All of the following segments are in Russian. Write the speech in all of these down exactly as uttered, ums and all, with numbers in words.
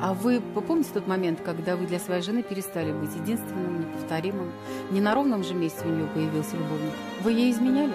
А вы помните тот момент, когда вы для своей жены перестали быть единственным, неповторимым? Не на ровном же месте у нее появился любовник. Вы ей изменяли?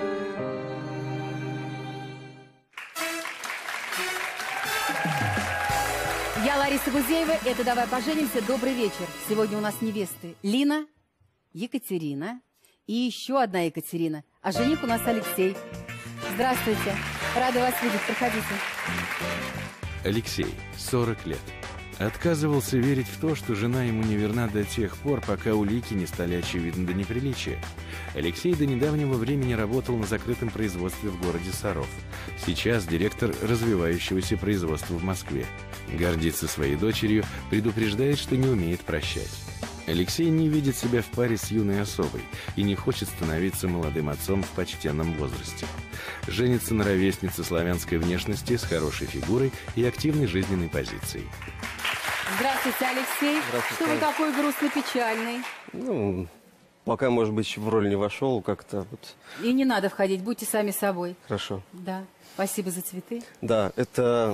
Я Лариса Гузеева, это «Давай поженимся». Добрый вечер. Сегодня у нас невесты Лина, Екатерина и еще одна Екатерина. А жених у нас Алексей. Здравствуйте. Рада вас видеть. Проходите. Алексей, сорок лет. Отказывался верить в то, что жена ему не верна до тех пор, пока улики не стали очевидны до неприличия. Алексей до недавнего времени работал на закрытом производстве в городе Саров. Сейчас директор развивающегося производства в Москве. Гордится своей дочерью, предупреждает, что не умеет прощать. Алексей не видит себя в паре с юной особой и не хочет становиться молодым отцом в почтенном возрасте. Женится на ровеснице славянской внешности с хорошей фигурой и активной жизненной позицией. Здравствуйте, Алексей. Здравствуйте. Что вы такой грустно-печальный? Ну, пока, может быть, в роль не вошел, как-то вот... И не надо входить, будьте сами собой. Хорошо. Да. Спасибо за цветы. Да, это...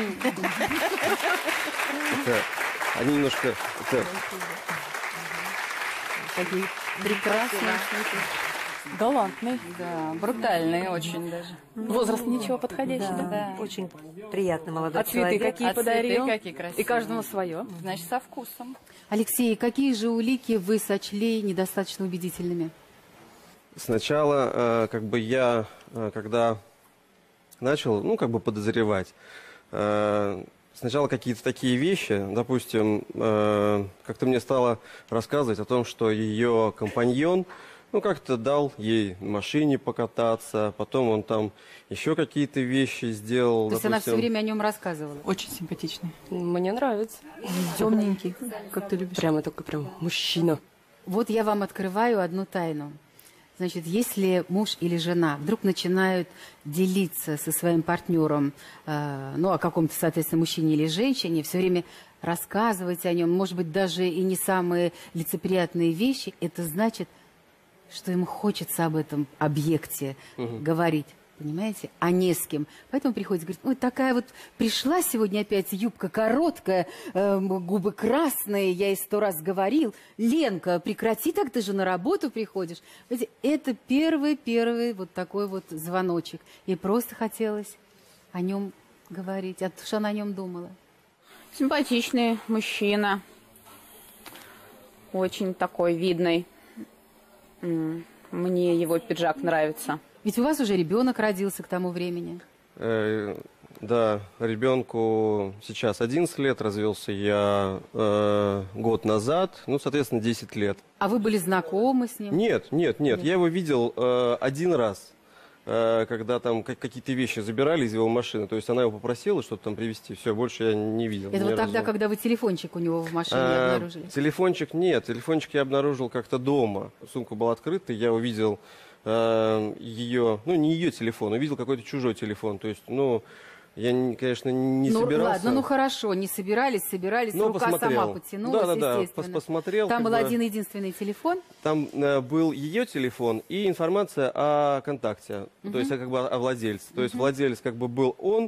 это... Они немножко... Это... Такие прекрасные цветы. Галантный, да, брутальный очень даже. Возраст ничего подходящий, да? Да, очень приятный молодой А цветы человек. какие А подарил? цветы какие красивые. И каждому свое. Значит, со вкусом. Алексей, какие же улики вы сочли недостаточно убедительными? Сначала, э, как бы я, э, когда начал, ну, как бы подозревать, э, сначала какие-то такие вещи, допустим, э, как-то мне стало рассказывать о том, что ее компаньон, ну, как-то дал ей в машине покататься, потом он там еще какие-то вещи сделал. То есть допустим... она все время о нем рассказывала? Очень симпатичный. Мне нравится. Темненький, как ты любишь. Прямо такой прям мужчина. Вот я вам открываю одну тайну. Значит, если муж или жена вдруг начинают делиться со своим партнером, э, ну, о каком-то, соответственно, мужчине или женщине, все время рассказывать о нем, может быть, даже и не самые лицеприятные вещи, это значит, что им хочется об этом объекте угу. говорить, понимаете, а не с кем. Поэтому приходится говорить, ой, такая вот пришла сегодня опять юбка короткая, э, губы красные, я ей сто раз говорил. Ленка, прекрати, так ты же на работу приходишь. Понимаете, это первый-первый вот такой вот звоночек. Ей просто хотелось о нем говорить, а то, что она о нем думала. Симпатичный мужчина, очень такой видный. Мне его пиджак нравится. Ведь у вас уже ребенок родился к тому времени. Э, да, ребенку сейчас одиннадцать лет, развелся я э, год назад, ну, соответственно, десять лет. А вы были знакомы с ним? Нет, нет, нет, нет. Я его видел э, один раз, э, когда там какие-то вещи забирали из его машины. То есть она его попросила что-то там привезти, все, больше я не видел. Это вот тогда, когда вы телефончик у него в машине а, обнаружили? Телефончик нет, телефончик я обнаружил как-то дома. Сумка была открыта, я увидел э, ее, ну не ее телефон, увидел какой-то чужой телефон. То есть, ну, я, конечно, не ну, собирался. Ладно, ну хорошо, не собирались, собирались, но рука посмотрел. сама потянулась, да, да, естественно. Да, посмотрел. Там был бы... один-единственный телефон? Там э, был ее телефон и информация о контакте, uh-huh. то есть как бы о владельце. То uh-huh. есть владелец как бы был он,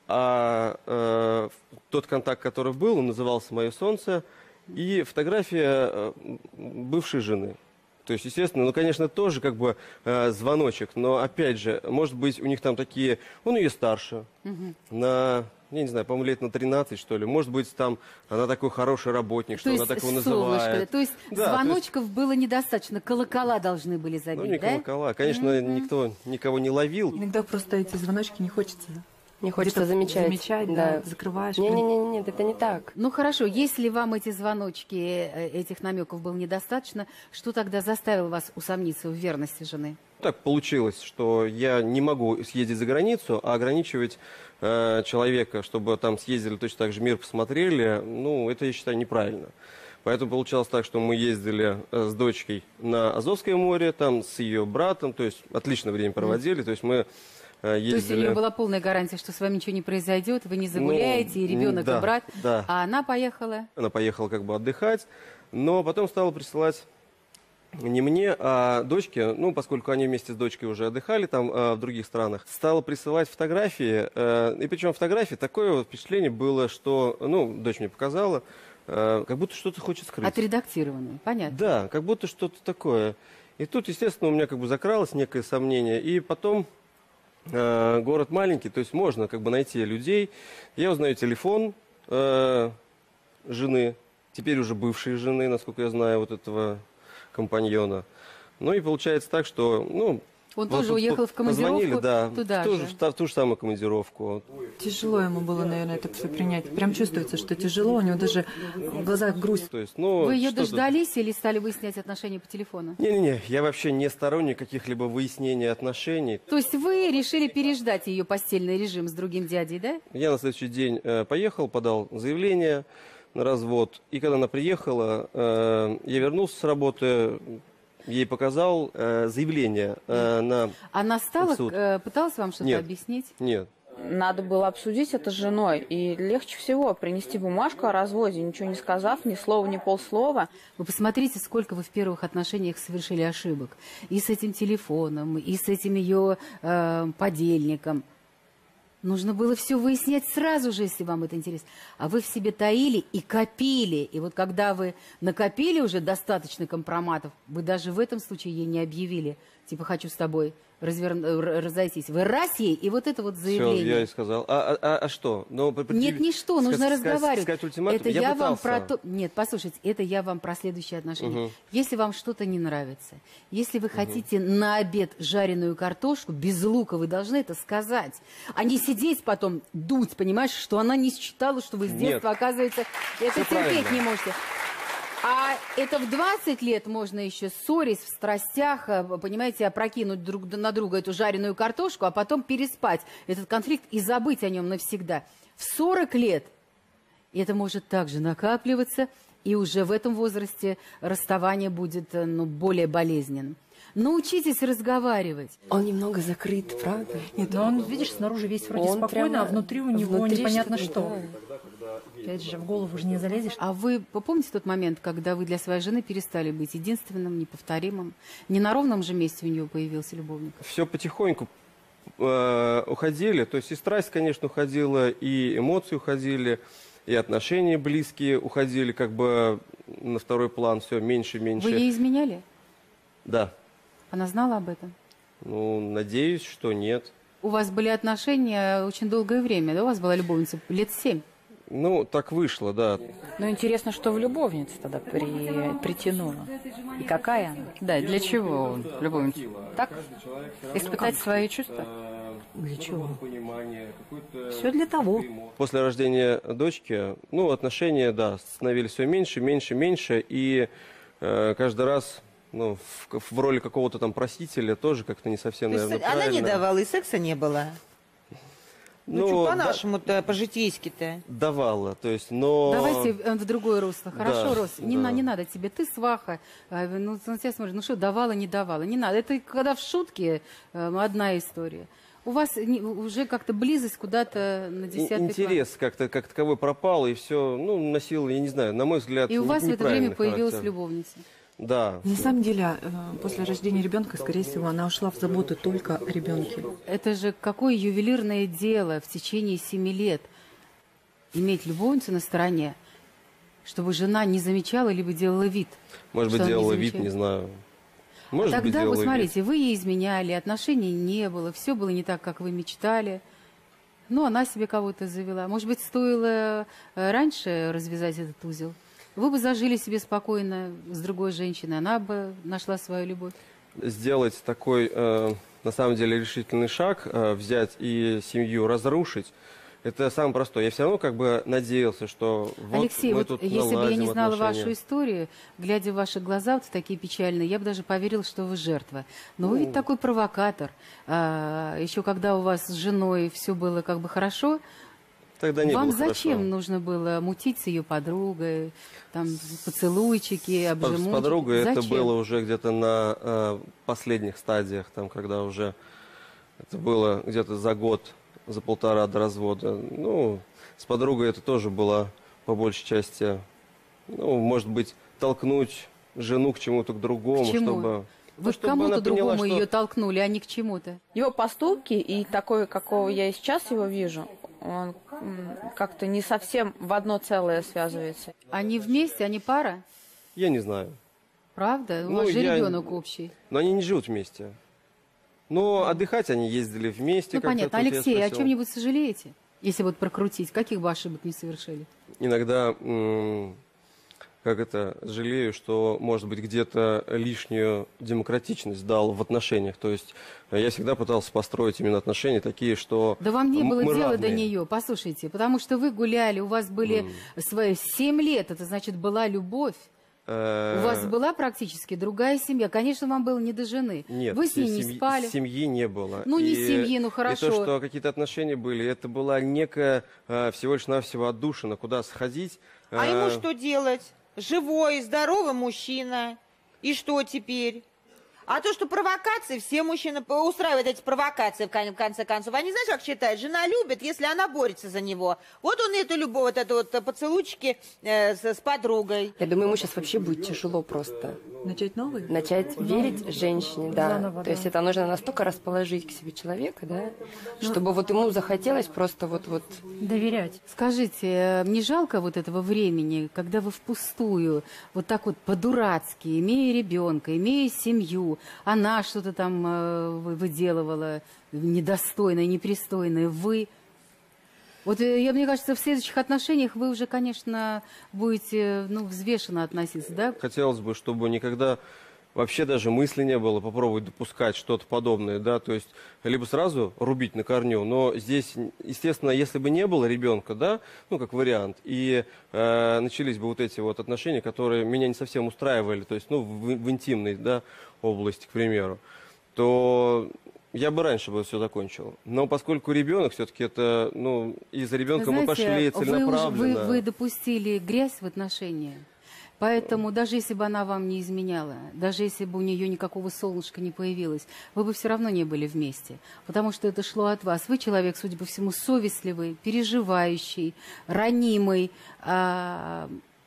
а э, тот контакт, который был, он назывался «Мое солнце», и фотография э, бывшей жены. То есть, естественно, ну, конечно, тоже как бы э, звоночек, но, опять же, может быть, у них там такие... Он ее старше, угу. на, я не знаю, по-моему, лет на тринадцать, что ли. Может быть, там она такой хороший работник, что она так его называет. То есть, да, звоночков то есть... было недостаточно, колокола должны были забить, ну, не да? колокола. Конечно, угу. никто никого не ловил. Иногда просто эти звоночки не хочется... Не хочется замечать. Замечать, да, да. Закрываешь. Не-не-не, нет, это не так. Ну хорошо, если вам эти звоночки, этих намеков было недостаточно, что тогда заставило вас усомниться в верности жены? Так получилось, что я не могу съездить за границу, а ограничивать э, человека, чтобы там съездили, точно так же мир посмотрели, ну, это, я считаю, неправильно. Поэтому получалось так, что мы ездили э, с дочкой на Азовское море, там с ее братом, то есть отличное время проводили, mm. то есть мы... Ездили. То есть у нее была полная гарантия, что с вами ничего не произойдет, вы не загуляете, ну, и ребенок, да, и брат, да. а она поехала? Она поехала как бы отдыхать, но потом стала присылать не мне, а дочке, ну, поскольку они вместе с дочкой уже отдыхали там э, в других странах, стала присылать фотографии, э, и причем фотографии, такое вот впечатление было, что, ну, дочь мне показала, э, как будто что-то хочет скрыть. Отредактированные, понятно. Да, как будто что-то такое. И тут, естественно, у меня как бы закралось некое сомнение, и потом э, город маленький, то есть можно как бы найти людей. Я узнаю телефон э, жены, теперь уже бывшей жены, насколько я знаю, вот этого компаньона. Ну и получается так, что, ну... Он вот тоже тут уехал в командировку позвонили, да, туда в ту же. же, в ту же самую командировку. Тяжело ему было, наверное, это все принять. Прям чувствуется, что тяжело, у него даже в глазах грусть. То есть, ну, Вы ее что тут? дождались или стали выяснять отношения по телефону? Не-не-не, я вообще не сторонник каких-либо выяснений отношений. То есть вы решили переждать ее постельный режим с другим дядей, да? Я на следующий день э, поехал, подал заявление на развод. И когда она приехала, э, я вернулся с работы, ей показал э, заявление э, на Она стала, суд. э, пыталась вам что-то Нет. объяснить? Нет. Надо было обсудить это с женой. И легче всего принести бумажку о разводе, ничего не сказав, ни слова, ни полслова. Вы посмотрите, сколько вы в первых отношениях совершили ошибок. И с этим телефоном, и с этим ее э, подельником. Нужно было все выяснять сразу же, если вам это интересно. А вы в себе таили и копили. И вот когда вы накопили уже достаточно компроматов, вы даже в этом случае ей не объявили. Типа, хочу с тобой развер... разойтись. Вы раз ей, и вот это вот заявление. Все, я и сказал. А, а, а что? Ну, при- Нет, не что, нужно сказать- разговаривать. сказать ультиматум? Это Я я, вам пытался. про то... Нет, послушайте, это я вам про следующие отношения. Мгм. Если вам что-то не нравится, если вы хотите на обед жареную картошку без лука, вы должны это сказать. А не сидеть потом, дуть, понимаешь, что она не считала, что вы с Нет. детства, оказывается, это Всё терпеть правильно. не можете. А это в двадцать лет можно еще ссорясь в страстях, э, понимаете, опрокинуть друг на друга эту жареную картошку, а потом переспать этот конфликт и забыть о нем навсегда. В сорок лет это может также накапливаться, и уже в этом возрасте расставание будет э, ну, более болезненным. Научитесь разговаривать. Он немного закрыт, правда? Нет, но он, видишь, снаружи весь вроде Он спокойно, прямо а внутри у него внутри непонятно что-то, что. Опять же, в голову же не залезешь. А вы помните тот момент, когда вы для своей жены перестали быть единственным, неповторимым? Не на ровном же месте у нее появился любовник? Все потихоньку э, уходили. То есть и страсть, конечно, уходила, и эмоции уходили, и отношения близкие уходили как бы на второй план. Все меньше и меньше. Вы ей изменяли? Да. Она знала об этом? Ну, надеюсь, что нет. У вас были отношения очень долгое время, да? У вас была любовница лет семь. Ну, так вышло, да. Ну, интересно, что в любовнице тогда при... притянуло. И какая она? Да, для чего он любовница? Так? Испытать свои чувства? Для чего? Все Все для того. После рождения дочки, ну, отношения, да, становились все меньше, меньше, меньше. И э, каждый раз, ну, в, в роли какого-то там просителя тоже как-то не совсем, То есть наверное, она не правильно. давала, и секса не было. Ну, Ну, что да- по-нашему-то, по-житейски-то. Давала, то есть, но... Давайте э, в другое русло. Хорошо, Да, Рос, не, да. на- не надо тебе. Ты сваха. э, Ну, на тебя смотрят, ну что, давала, не давала. Не надо. Это когда в шутке э, одна история. У вас не- уже как-то близость куда-то на И- десятый Интерес как-то как таковой пропал, и все, ну, носил, я не знаю, на мой взгляд, план. И у не- вас в это время неправильный появилась характер. любовница. Да. На самом деле, э, после рождения ребенка, скорее всего, она ушла в заботу только о ребенке. Это же какое ювелирное дело в течение семи лет иметь любовницу на стороне, чтобы жена не замечала, либо делала вид. Может что быть, она не делала вид, замечает. не знаю. Может Тогда, быть, делала вот вид. смотрите, вы ей изменяли, отношений не было, все было не так, как вы мечтали. Ну, она себе кого-то завела. Может быть, стоило э, раньше развязать этот узел? Вы бы зажили себе спокойно с другой женщиной, она бы нашла свою любовь. Сделать такой, э, на самом деле, решительный шаг, э, взять и семью разрушить, это самое простое. Я все равно как бы надеялся, что вот Алексей, мы вот тут если бы я наладим не знала отношения. вашу историю, глядя в ваши глаза, вот такие печальные, я бы даже поверила, что вы жертва. Но вы ведь такой провокатор. А, еще когда у вас с женой все было как бы хорошо, Тогда не вам было зачем хорошо. нужно было мутить с ее подругой, там поцелуйчики, С обжимучики? подругой это Зачем? было уже где-то на э, последних стадиях, там, когда уже это было где-то за год, за полтора до развода. Ну, с подругой это тоже было по большей части, ну, может быть, толкнуть жену к чему-то, к другому, К чему? чтобы... Вы ну, к чтобы она кому-то другому поняла, что- ее толкнули, а не к чему-то. Его поступки и такой, какого я и сейчас его вижу, он м, как-то не совсем в одно целое связывается. Они вместе, они пара? Я не знаю. Правда? У Ну, вас же я- ребенок общий. Но они не живут вместе. Но отдыхать они ездили вместе. Ну, как-то понятно. тут я Алексей, о спросил. чем-нибудь сожалеете? Если вот прокрутить, каких бы ошибок не совершили? Иногда, м, как это, жалею, что, может быть, где-то лишнюю демократичность дал в отношениях. То есть я всегда пытался построить именно отношения такие, что Да вам не м- было мы дела до равные. нее, послушайте, потому что вы гуляли, у вас были свои семь лет, это значит была любовь. Э, У вас была практически другая семья. Конечно, вам было не до жены. Нет, Вы с ней не семьи- спали. семьи не было. Ну, не И- семьи, ну, И хорошо. то, что какие-то отношения были, это была некая э, всего лишь навсего отдушина, куда сходить. А э, ему что делать? Живой, здоровый мужчина. И что теперь? А то, что провокации, все мужчины по- устраивают эти провокации, в кон- в конце концов. Они, знаешь, как считают, жена любит, если она борется за него. Вот он эту любовь, вот это вот э, поцелуйчики э, с, с подругой. Я думаю, ему сейчас вообще будет тяжело просто Начать новый? начать верить женщине, да. То есть это нужно настолько расположить к себе человека, да, чтобы вот ему захотелось просто вот-вот... Доверять. Скажите, э, не жалко вот этого времени, когда вы впустую, вот так вот по-дурацки, имея ребенка, имея семью, она что-то там э, вы- выделывала недостойное, непристойное, вы... Вот э, я, мне кажется, в следующих отношениях вы уже, конечно, будете ну, взвешенно относиться, да? Хотелось бы, чтобы никогда вообще даже мысли не было попробовать допускать что-то подобное, да, то есть либо сразу рубить на корню, но здесь, естественно, если бы не было ребенка, да, ну, как вариант, и э, начались бы вот эти вот отношения, которые меня не совсем устраивали, то есть, ну, в, в интимной, да, области, к примеру, то я бы раньше бы все закончил. Но поскольку ребенок все-таки это, ну, из-за ребенка Вы мы знаете, пошли вы, уже- целенаправленно. вы, вы допустили грязь в отношениях. Поэтому даже если бы она вам не изменяла, даже если бы у нее никакого солнышка не появилось, вы бы все равно не были вместе. Потому что это шло от вас. Вы человек, судя по всему, совестливый, переживающий, ранимый. А,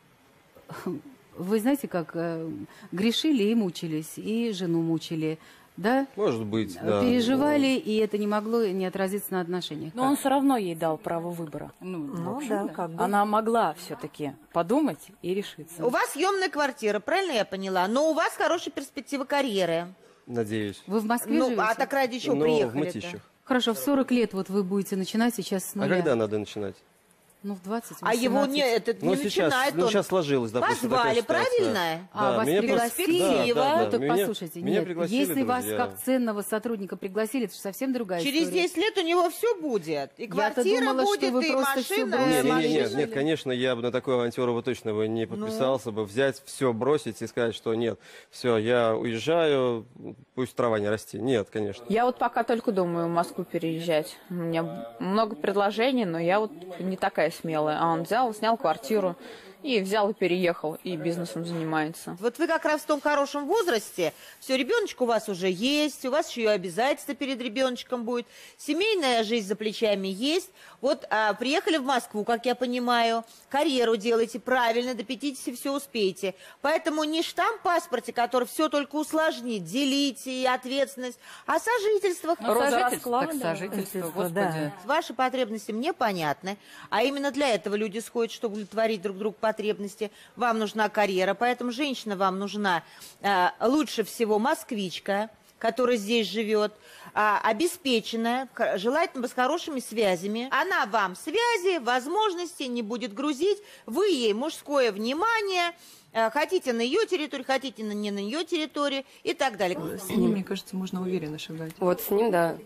вы знаете, как а, грешили и мучились, и жену мучили. Да? Может быть, да. Переживали, и это не могло не отразиться на отношениях. Но он все равно ей дал право выбора. Ну, Ну в общем, да, как бы. Она могла все-таки подумать и решиться. У вас съемная квартира, правильно я поняла? Но у вас хорошая перспектива карьеры. Надеюсь. Вы в Москве Ну, живете? а так ради чего Ну, в приехали-то? Мытищах. Хорошо, в сорок лет вот вы будете начинать сейчас с А нуля. когда надо начинать? Ну, в двадцать, А его восемнадцать. не, этот, Ну, не сейчас, начинает ну, он. сейчас сложилось, допустим, Позвали, такая ситуация. правильно? А, Да, вас меня пригласили? перспектива. Да, да, Ну, так меня- послушайте, меня нет, пригласили если вас друзья. как ценного сотрудника пригласили, это же совсем другая Через история. десять лет у него все будет. И Я-то квартира думала, что будет, вы и просто всё машина. бросили. и Нет, нет, машина. нет, нет, конечно, я бы на такую авантюру бы точно бы не подписался бы. Взять все, бросить и сказать, что нет, все, я уезжаю, пусть трава не расти. Нет, конечно. Я вот пока только думаю в Москву переезжать. У меня много предложений, но я вот не такая смелая. А он взял, снял квартиру и взял и переехал, и бизнесом занимается. Вот вы как раз в том хорошем возрасте, все, ребеночек у вас уже есть, у вас еще и обязательства перед ребеночком будет, семейная жизнь за плечами есть. Вот а, приехали в Москву, как я понимаю, карьеру делаете правильно, до пятидесяти все успеете. Поэтому не штамп в паспорте, который все только усложнит, делите и ответственность, а сожительствах. Ну, сожительство, расклада, так сожительство, сожительство, господи. да. Ваши потребности мне понятны, а именно для этого люди сходят, чтобы удовлетворить друг другу потребности. Вам нужна карьера, поэтому женщина вам нужна э, лучше всего москвичка, которая здесь живет, а, обеспеченная, х- желательно с хорошими связями. Она вам связи, возможности не будет грузить, вы ей мужское внимание, э, хотите на ее территории, хотите на, не на ее территории и так далее. С ним, мне кажется, можно уверенно шагать. Вот с ним, да.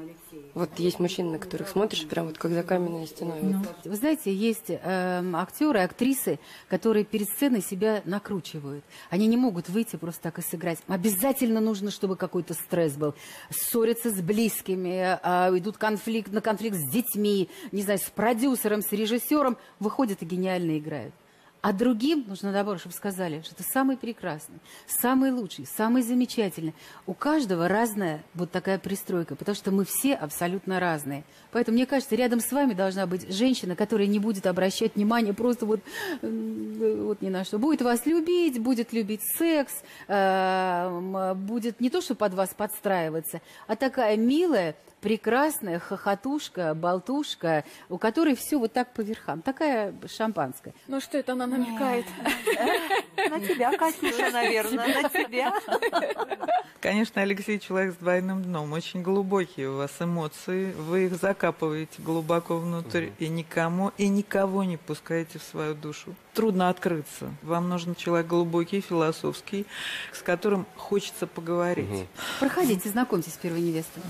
Вот есть мужчины, на которых смотришь, прям вот как за каменной стеной. Вот. Вы знаете, есть эм, актеры, актрисы, которые перед сценой себя накручивают. Они не могут выйти просто так и сыграть. Обязательно нужно, чтобы какой-то стресс был. Ссорятся с близкими, а, идут конфликт, на конфликт с детьми, не знаю, с продюсером, с режиссером. Выходят и гениально играют. А другим нужно, наоборот, чтобы сказали, что ты самый прекрасный, самый лучший, самый замечательный. У каждого разная вот такая пристройка, потому что мы все абсолютно разные. Поэтому, мне кажется, рядом с вами должна быть женщина, которая не будет обращать внимание просто вот, вот ни на что. Будет вас любить, будет любить секс, э, будет не то, что под вас подстраиваться, а такая милая, прекрасная хохотушка, болтушка, у которой все вот так по верхам. Такая шампанская. Ну что это она намекает? На тебя, Катюша, наверное, на тебя. Конечно, Алексей человек с двойным дном. Очень глубокие у вас эмоции. Вы их закапываете глубоко внутрь и никому, и никого не пускаете в свою душу. Трудно открыться. Вам нужен человек глубокий, философский, с которым хочется поговорить. Угу. Проходите, знакомьтесь с первой невестой.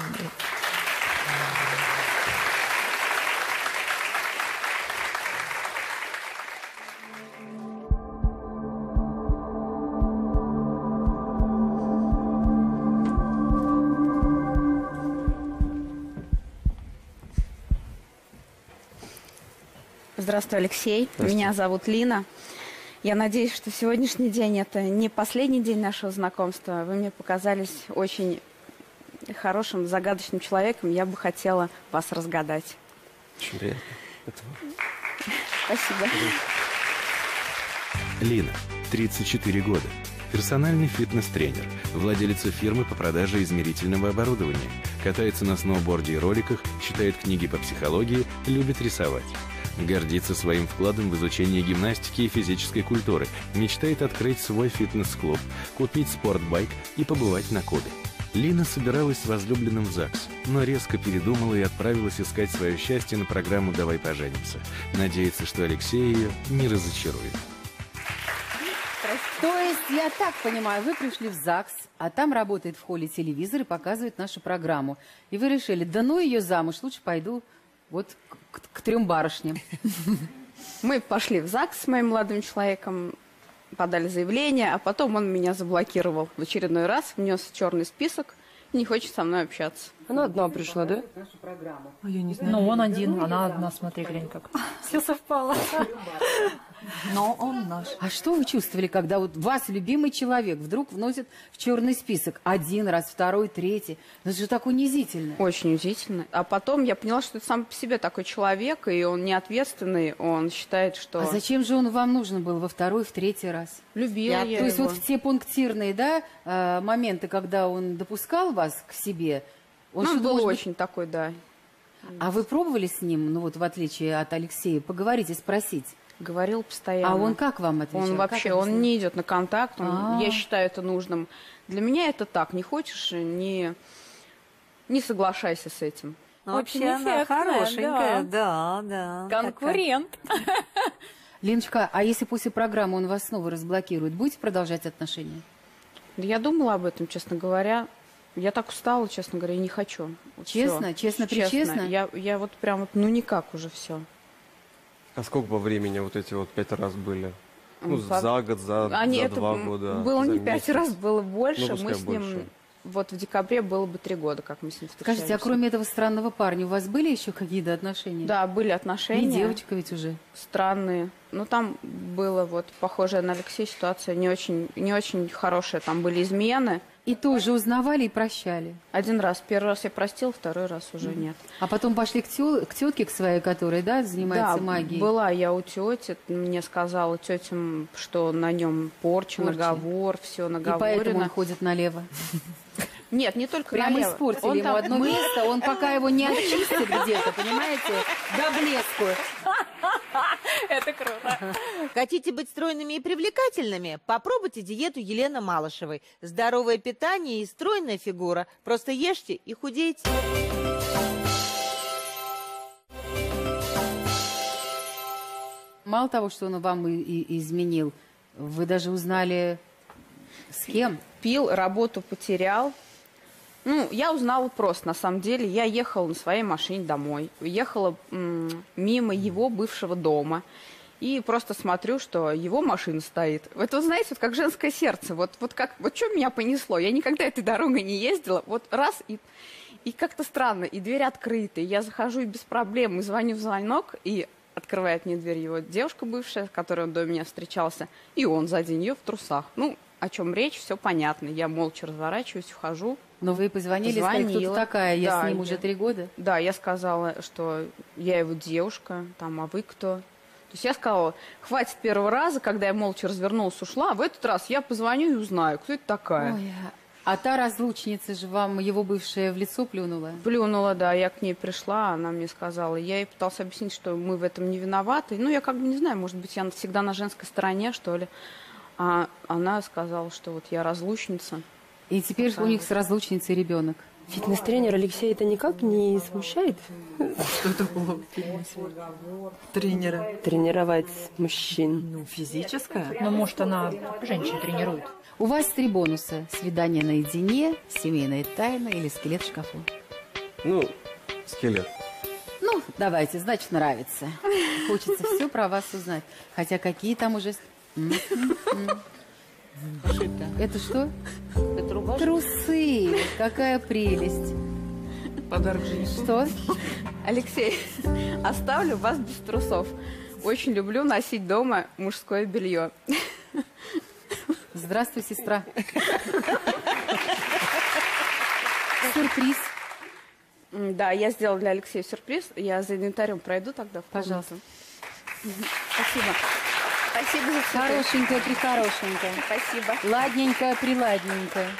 Здравствуй, Алексей. Здравствуй. Меня зовут Лина. Я надеюсь, что сегодняшний день это не последний день нашего знакомства. Вы мне показались очень хорошим, загадочным человеком. Я бы хотела вас разгадать. Очень приятно. Это... Спасибо. Лина, тридцать четыре года. Персональный фитнес-тренер, владелица фирмы по продаже измерительного оборудования, катается на сноуборде и роликах, читает книги по психологии, любит рисовать. Гордится своим вкладом в изучение гимнастики и физической культуры, мечтает открыть свой фитнес-клуб, купить спортбайк и побывать на Кубе. Лина собиралась с возлюбленным в ЗАГС, но резко передумала и отправилась искать свое счастье на программу «Давай поженимся». Надеется, что Алексей ее не разочарует. То есть, я так понимаю, вы пришли в ЗАГС, а там работает в холле телевизор и показывает нашу программу. И вы решили, да ну ее замуж, лучше пойду вот к, к, к трем барышням. Мы пошли в ЗАГС с моим молодым человеком, подали заявление, а потом он меня заблокировал в очередной раз, внес в черный список и не хочет со мной общаться. Она одна пришла, да? А я не знаю. Ну, он один, она одна, смотри, глянь как. Все совпало. Но он наш. А что вы чувствовали, когда вот вас, любимый человек, вдруг вносит в черный список? Один раз, второй, третий. Это же так унизительно. Очень унизительно. А потом я поняла, что это сам по себе такой человек, и он не ответственный, он считает, что... А зачем же он вам нужен был во второй, в третий раз? Любила я, я То есть его. вот в те пунктирные, да, э, моменты, когда он допускал вас к себе... Он, он был очень быть... такой, да. А вы пробовали с ним, ну вот в отличие от Алексея, поговорить и спросить? Говорил постоянно. А он как вам отвечал? Он вообще, как он не идет на контакт, он, А-а-а. я считаю это нужным. Для меня это так, не хочешь, не, не соглашайся с этим. Ну, вообще она хорошенькая, да, да. Конкурент. Леночка, а если после программы он вас снова разблокирует, будете продолжать отношения? Да я думала об этом, честно говоря. Я так устала, честно говоря, и не хочу. Вот честно? Всё. Честно-причестно? Я, я вот прям, вот, ну никак уже все. А сколько по времени вот эти вот пять раз были? Ну, По... за год, за, Они за это два года. Было за не пять месяц. раз, было больше. Ну, мы с ним, больше. вот в декабре было бы три года, как мы с ним встречались. Скажите, а кроме этого странного парня, у вас были еще какие-то отношения? Да, были отношения. Не девочка ведь уже. Странные. Ну, там было вот похожая на Алексея ситуация, не очень, не очень хорошая. Там были измены. И тоже узнавали и прощали? Один раз. Первый раз я простил, второй раз уже нет. А потом пошли к, тё... к тетке к своей, которая, да, занимается да, магией? была я у тети. Мне сказала тетя, что на нем порча, Порча. наговор, все наговорено. И поэтому он ходит налево? Нет, не только Прямо налево. испортили Он ему там... одно место, он пока его не очистит где-то, понимаете, до блеску. Это круто. Хотите быть стройными и привлекательными? Попробуйте диету Елены Малышевой. Здоровое питание и стройная фигура. Просто ешьте и худейте. Мало того, что он вам и, и изменил, вы даже узнали, с кем? Пил, работу потерял. Ну, я узнала просто, на самом деле. Я ехала на своей машине домой. Ехала м- мимо его бывшего дома. И просто смотрю, что его машина стоит. Это, вы знаете, вот как женское сердце. Вот, вот, как, вот что меня понесло? Я никогда этой дорогой не ездила. Вот раз, и, и как-то странно. И дверь открыта. И я захожу и без проблем. И звоню в звонок. И открывает мне дверь его девушка бывшая, с которой он до меня встречался, и он сзади нее в трусах. Ну, о чем речь, все понятно. Я молча разворачиваюсь, вхожу. Но вы позвонили, сказали, кто ты такая, я да, с ним я... уже три года? Да, я сказала, что я его девушка, там, а вы кто? То есть я сказала, хватит первого раза, когда я молча развернулась, ушла, а в этот раз я позвоню и узнаю, кто это такая. Ой, а та разлучница же вам, его бывшая, в лицо плюнула? Плюнула, да, я к ней пришла, она мне сказала, я ей пыталась объяснить, что мы в этом не виноваты. Ну, я как бы не знаю, может быть, я всегда на женской стороне, что ли. А она сказала, что вот я разлучница. И теперь у них с разлучницей ребенок. Фитнес-тренер Алексей это никак не смущает? А что такого тренера? Тренировать мужчин. Ну, физическое. Ну, может, она женщин тренирует. У вас три бонуса. Свидание наедине, семейная тайна или скелет в шкафу. Ну, скелет. Ну, давайте, значит, нравится. Хочется все про вас узнать. Хотя какие там уже... Это что? Это рубашка. Трусы. Какая прелесть. Подарок жене. Что? Алексей, оставлю вас без трусов. Очень люблю носить дома мужское белье. Здравствуй, сестра. Сюрприз. Да, я сделала для Алексея сюрприз. Я за инвентарем пройду тогда. Пожалуйста. Спасибо. Спасибо за цветы. Хорошенькая, прихорошенькая. Спасибо. Ладненькая, приладненькая.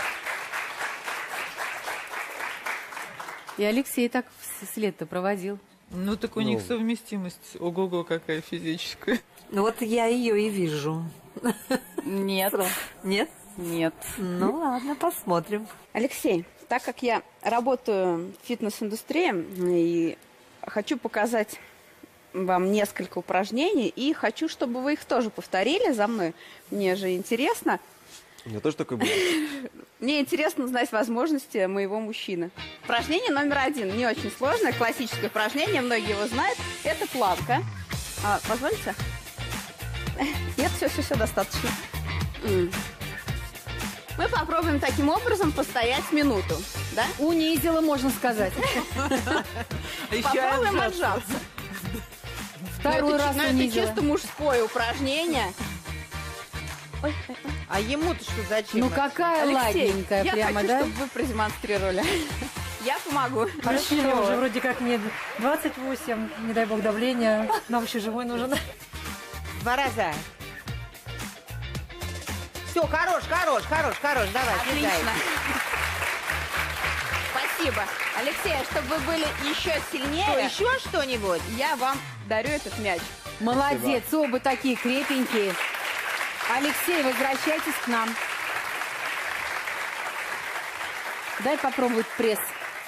И Алексей так след-то проводил. Ну, так у Ну. них совместимость. Ого-го, какая физическая. Ну, вот я ее и вижу. Нет. Нет? Нет. Ну, ладно, посмотрим. Алексей, так как я работаю в фитнес-индустрии и хочу показать вам несколько упражнений, и хочу, чтобы вы их тоже повторили за мной. Мне же интересно. У меня тоже такой был. Мне интересно узнать возможности моего мужчины. Упражнение номер один. Не очень сложное, классическое упражнение, многие его знают. Это планка. А, позвольте? Нет, все, все, все, достаточно. М. Мы попробуем таким образом постоять минуту. Да? Унизила, можно сказать. Попробуем отжаться. Второй но это, раз но это унизила. чисто мужское упражнение. Ой, ой, ой. А ему-то что зачем? Ну это? какая Алексей, ладненькая я прямо, хочу, да? чтобы вы продемонстрировали. Я помогу. Мужчине уже вроде как нет. двадцать восемь, не дай бог давление. Нам еще живой нужен. Два раза. Все, хорош, хорош, хорош, хорош. Давай, Отлично. съезжай. Спасибо. Алексей, а чтобы вы были еще сильнее, Что, еще что-нибудь? я вам дарю этот мяч. Молодец, оба такие крепенькие. Алексей, возвращайтесь к нам. Дай попробовать пресс.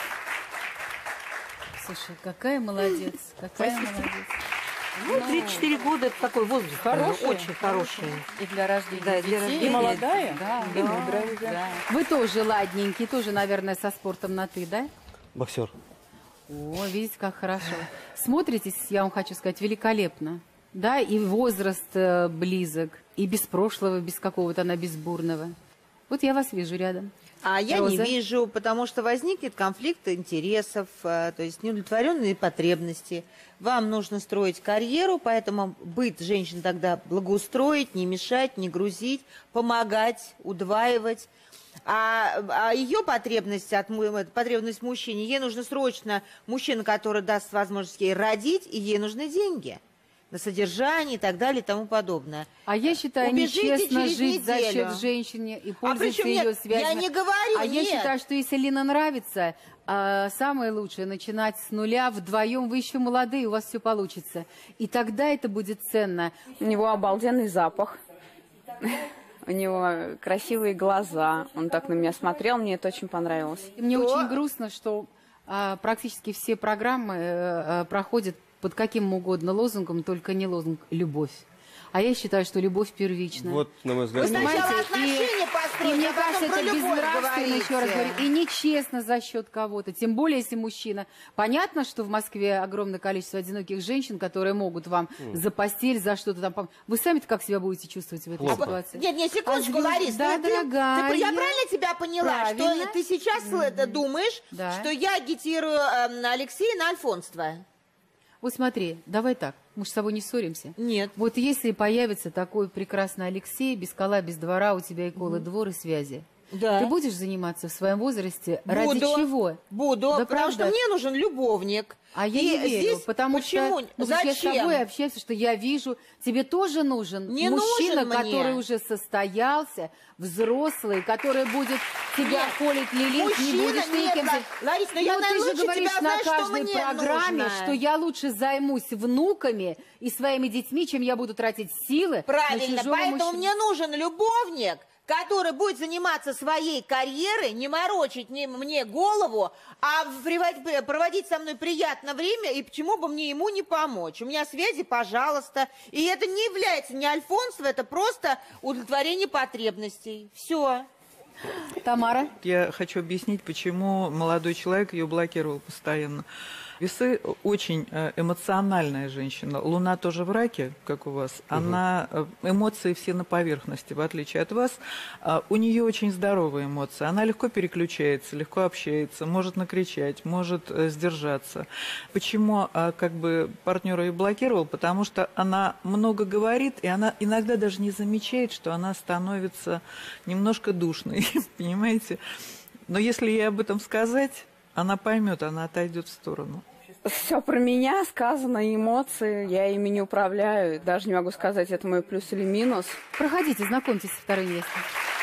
Слушай, какая молодец, какая Спасибо. молодец. Ну, три-четыре года это такой возраст. Хороший, Очень хороший. И для рождения Да, для детей. рождения. И молодая. Да, и да, мудрая. да. Вы тоже ладненький, тоже, наверное, со спортом на «ты», да? Боксер. О, видите, как хорошо. Смотритесь, я вам хочу сказать, великолепно. Да, и возраст э, близок, и без прошлого, без какого-то она безбурного. Вот я вас вижу рядом. А я Роза? не вижу, потому что возникнет конфликт интересов, э, то есть неудовлетворенные потребности. Вам нужно строить карьеру, поэтому быт женщин тогда благоустроить, не мешать, не грузить, помогать, удваивать. А, а ее потребность, от, му- потребность мужчине, ей нужно срочно мужчина, который даст возможность ей родить, и ей нужны деньги на содержание и так далее и тому подобное. А я считаю, Убежите нечестно через жить за неделю. счет женщины и А пользоваться причем ее нет, связями. я не говорю, А я нет. считаю, что если Лина нравится, а, самое лучшее начинать с нуля. Вдвоем вы еще молодые, у вас все получится. И тогда это будет ценно. У него обалденный запах. У него красивые глаза. Он так на меня смотрел, мне это очень понравилось. И мне Кто? очень грустно, что а, практически все программы а, а, проходят под каким угодно лозунгом, только не лозунг «любовь». А я считаю, что любовь первична. Вот, на мой взгляд, Вы сначала Понимаете? отношения И построите, мне а потом кажется, про это любовь безнравственно, еще раз говорите. говорю, и нечестно за счет кого-то. Тем более, если мужчина. Понятно, что в Москве огромное количество одиноких женщин, которые могут вам за постель, за что-то там. пом- Вы сами-то как себя будете чувствовать в этой Плохо. ситуации? Нет, нет, секундочку, А, Ларис. да, ты, ты- дорогая. ты- я правильно тебя поняла, Правильно. что ты сейчас это думаешь, Да. что я агитирую эм, Алексея на альфонство? Вот смотри, давай так, мы же с тобой не ссоримся. Нет. Вот если появится такой прекрасный Алексей, без кола, без двора, у тебя и колы, mm-hmm. двор и связи. Да. Ты будешь заниматься в своем возрасте Буду, ради чего? Буду, да, потому правда? что мне нужен любовник. А я и не верю, здесь потому почему? что ну, Зачем? я с тобой общаюсь, что я вижу, тебе тоже нужен не мужчина, нужен мне. который уже состоялся, взрослый, который будет тебя нет, холить, лелеять, мужчина, не будешь нет, никем... Лариса, но ну, я ты лучше же говоришь тебя на знаю, каждой что программе, нужно. что я лучше займусь внуками и своими детьми, чем я буду тратить силы. Правильно, поэтому мужчину. мне нужен любовник, который будет заниматься своей карьерой, не морочить не мне голову, а проводить со мной приятное время, и почему бы мне ему не помочь? У меня связи, пожалуйста. И это не является не альфонство, это просто удовлетворение потребностей. Все. Тамара? Я хочу объяснить, почему молодой человек ее блокировал постоянно. Весы очень эмоциональная женщина. Луна тоже в раке, как у вас. Она, эмоции все на поверхности, в отличие от вас. У нее очень здоровые эмоции. Она легко переключается, легко общается, может накричать, может сдержаться. Почему как бы партнер ее блокировал? Потому что она много говорит, и она иногда даже не замечает, что она становится немножко душной, понимаете? Но если ей об этом сказать, она поймет, она отойдет в сторону. Все про меня сказано, эмоции, я ими не управляю. Даже не могу сказать, это мой плюс или минус. Проходите, знакомьтесь со второй невестой.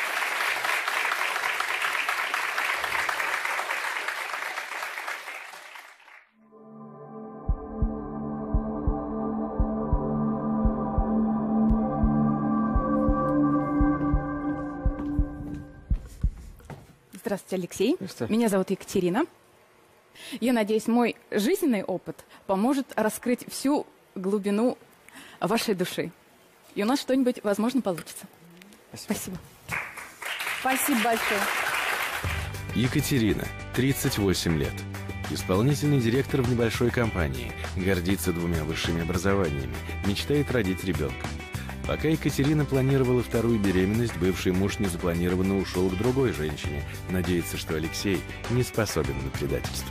Здравствуйте, Алексей. Здравствуйте. Меня зовут Екатерина. Я надеюсь, мой жизненный опыт поможет раскрыть всю глубину вашей души. И у нас что-нибудь, возможно, получится. Спасибо. Спасибо. Спасибо большое. Екатерина, тридцать восемь лет. Исполнительный директор в небольшой компании. Гордится двумя высшими образованиями. Мечтает родить ребенка. Пока Екатерина планировала вторую беременность, бывший муж незапланированно ушел к другой женщине. Надеется, что Алексей не способен на предательство.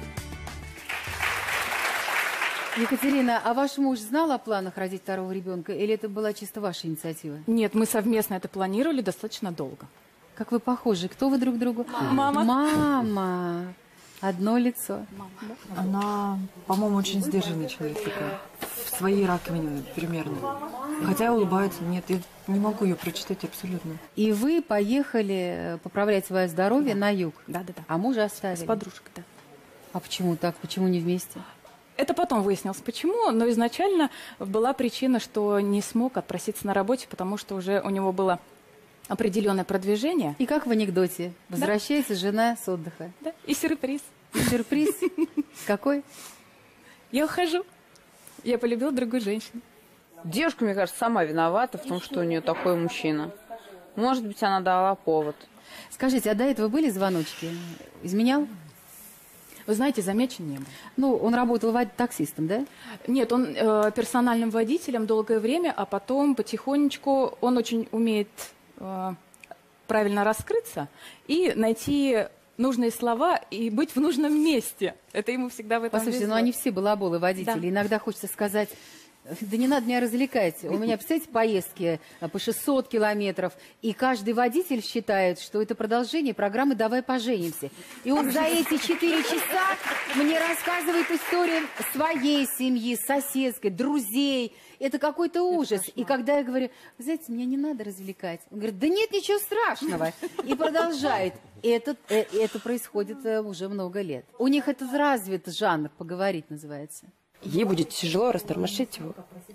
Екатерина, а ваш муж знал о планах родить второго ребенка, или это была чисто ваша инициатива? Нет, мы совместно это планировали достаточно долго. Как вы похожи. Кто вы друг другу? Мама. Мама. Одно лицо. Мама, да? Она, по-моему, очень сдержанный человек такой. В своей раковине примерно. Хотя улыбается. Нет, я не могу ее прочитать абсолютно. И вы поехали поправлять свое здоровье да. на юг? Да, да, да. А мужа оставили? С подружкой, да. А почему так? Почему не вместе? Это потом выяснилось, почему, но изначально была причина, что не смог отпроситься на работе, потому что уже у него было определенное продвижение. И как в анекдоте. Возвращается да. жена с отдыха. Да, и сюрприз. И сюрприз? Какой? Я ухожу. Я полюбила другую женщину. Девушка, мне кажется, сама виновата в том, что у нее такой мужчина. Может быть, она дала повод. Скажите, а до этого были звоночки? Изменял? Вы знаете, замечен не был. Ну, он работал таксистом, да? Нет, он э, персональным водителем долгое время, а потом потихонечку он очень умеет э, правильно раскрыться и найти нужные слова и быть в нужном месте. Это ему всегда в этом Послушайте, везло. ну они все балаболы водители. Да. Иногда хочется сказать... Да не надо меня развлекать. У меня, представляете, поездки по шестьсот километров, и каждый водитель считает, что это продолжение программы «Давай поженимся». И он за эти четыре часа мне рассказывает историю своей семьи, соседской, друзей. Это какой-то ужас. И когда я говорю, вы знаете, меня не надо развлекать. Он говорит, да нет ничего страшного. И продолжает. Это, это происходит уже много лет. У них это развит жанр, поговорить называется. Ей будет тяжело растормошить его.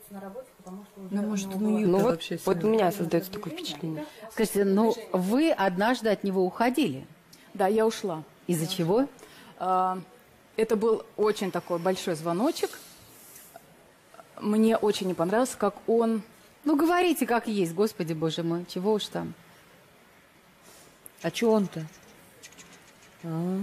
Ну, может, ну, ну вот, вообще вот у меня создается такое впечатление. Скажите, ну вы однажды от него уходили? Да, я ушла. Из-за чего? Это был очень такой большой звоночек. Мне очень не понравилось, как он... Ну, говорите, как есть, Господи, Боже мой, чего уж там. А что он-то? А-а-а.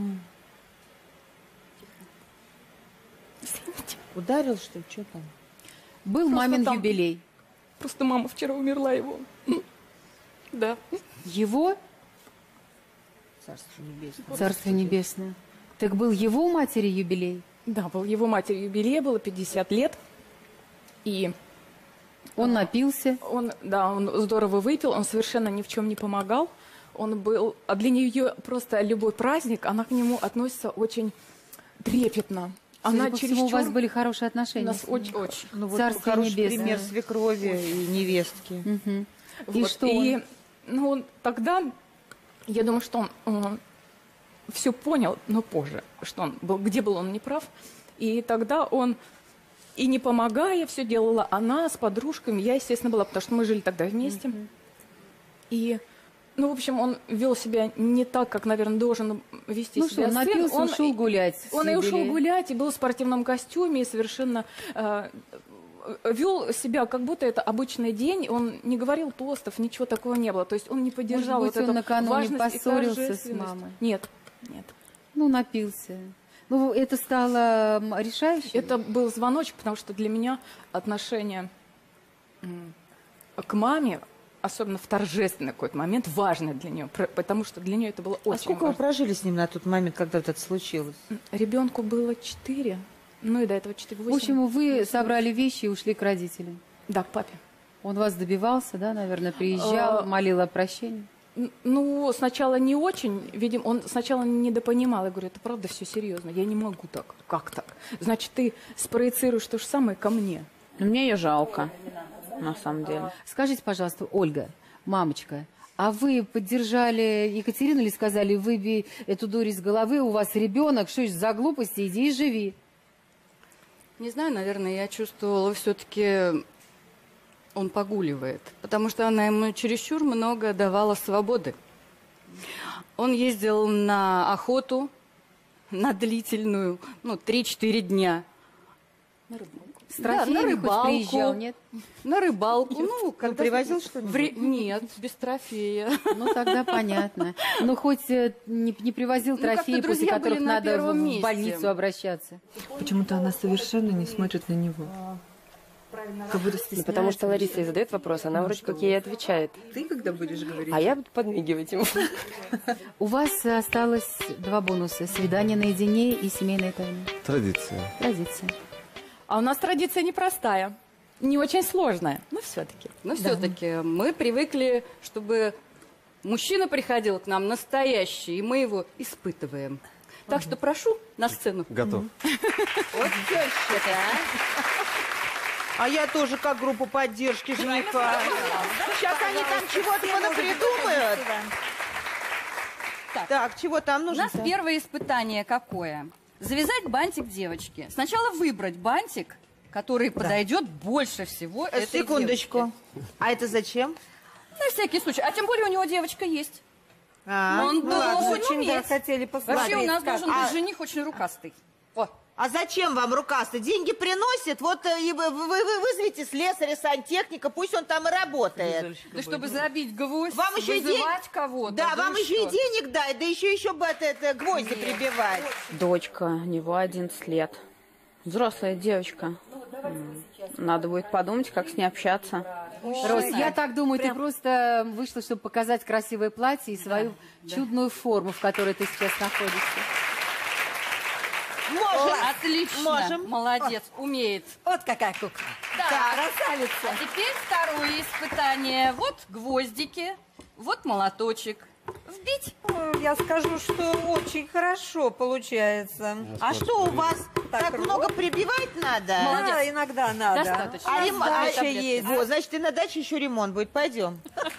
Извините. Ударил, что ли? Что там? Был просто мамин там... юбилей. Просто мама вчера умерла его. Да. Его? Царство небесное. Царство небесное. Так был его матери юбилей? Да, был его матери юбилей, было пятьдесят лет. И он напился. Он, да, он здорово выпил, он совершенно ни в чем не помогал. Он был, а для нее просто любой праздник, она к нему относится очень трепетно. Она Она через у вас были хорошие отношения. У нас очень, очень. Ну, вот Царствие хороший небесное. пример свекрови и невестки. Угу. Вот. И что И, он? ну, тогда, я думаю, что он, он все понял, но позже, что он был, где был он неправ. И тогда он, и не помогая, все делала она с подружками. Я, естественно, была, потому что мы жили тогда вместе. Mm-hmm. И, ну, в общем, он вел себя не так, как, наверное, должен вести ну себя что, сын. напился, Он ушел гулять. Он и ушел гулять, и был в спортивном костюме, и совершенно... Э, вел себя, как будто это обычный день, он не говорил тостов, ничего такого не было. То есть он не поддержал Может быть, вот он эту накануне важность и поссорился с торжественность. мамой? Нет, нет. Ну, напился. Ну, это стало решающим? Это был звоночек, потому что для меня отношение к маме, особенно в торжественный какой-то момент, важный для нее, потому что для нее это было очень А сколько важно. вы прожили с ним на тот момент, когда вот это случилось? Ребенку было четыре. Ну и до этого четыре, восемь. В общем, вы собрали вещи и ушли к родителям? Да, к папе. Он вас добивался, да, наверное, приезжал, А, молил о прощении? Ну, сначала не очень. Видимо, он сначала недопонимал. Я говорю, это правда все серьезно. Я не могу так. Как так? Значит, ты спроецируешь то же самое ко мне. Мне ее жалко, на самом деле. Скажите, пожалуйста, Ольга, мамочка, а вы поддержали Екатерину или сказали, выбей эту дурь из головы, у вас ребенок, что это за глупости, иди и живи? Не знаю, наверное, я чувствовала все-таки он погуливает, потому что она ему чересчур много давала свободы. Он ездил на охоту, на длительную, ну, три-четыре дня. На рыбалку. С Да, трофеями на хоть рыбалку. приезжал, нет? На рыбалку. Ну, когда... привозил что-нибудь? Вре... Нет, без трофея. Ну, тогда понятно. Но хоть э, не, не привозил Ну, трофеи, как-то после друзья которых были на надо в, первом в месте. больницу обращаться. Почему-то она совершенно не смотрит на него. Как будто Ну, потому что Лариса ей задает вопрос, она вроде как ей отвечает. Ты когда будешь говорить? А я буду подмигивать ему. У вас осталось два бонуса. Свидание наедине и семейная тайна. Традиция. Традиция. А у нас традиция непростая, не очень сложная, но все-таки. Но все-таки мы привыкли, чтобы мужчина приходил к нам настоящий, и мы его испытываем. Так что прошу на сцену. Готов. Вот теща-то, а? А я тоже как группа поддержки жениха. Сейчас они там чего-то понапридумают. Так, Так, чего там у нужно? нас первое испытание какое? Завязать бантик девочке. Сначала выбрать бантик, который подойдет больше всего этой Секундочку. девочке. А это зачем? На всякий случай. А тем более у него девочка есть. А, Он ну должен ладно. очень Очень хотели Вообще у нас должен А- быть жених очень рукастый. О. А зачем вам рукастый? Деньги приносит, вот э, и вы, вы- вы вызовите слесаря, сантехника, пусть он там и работает. Да чтобы забить гвоздь, Вам еще и вызывать день- кого-то. Да, вам и еще что? и денег дай, да еще еще бы это, это гвозди прибивать. Дочка, у него одиннадцать лет. Взрослая девочка. М, Надо будет подумать, как с ней общаться. Рос, я так думаю, ты просто вышла, чтобы показать красивое платье и свою чудную форму, в которой ты сейчас находишься. Можем. Отлично. Можем. Молодец. Умеет. Вот какая кукла. Да. Красавица. А теперь второе испытание. Вот гвоздики, вот молоточек. Вбить. Ну, я скажу, что очень хорошо получается. А что у вас так, Так много прибивать надо? Да, иногда надо. Достаточно. А рем- а- Дача есть. Вот, значит, и на даче еще ремонт будет. Пойдем.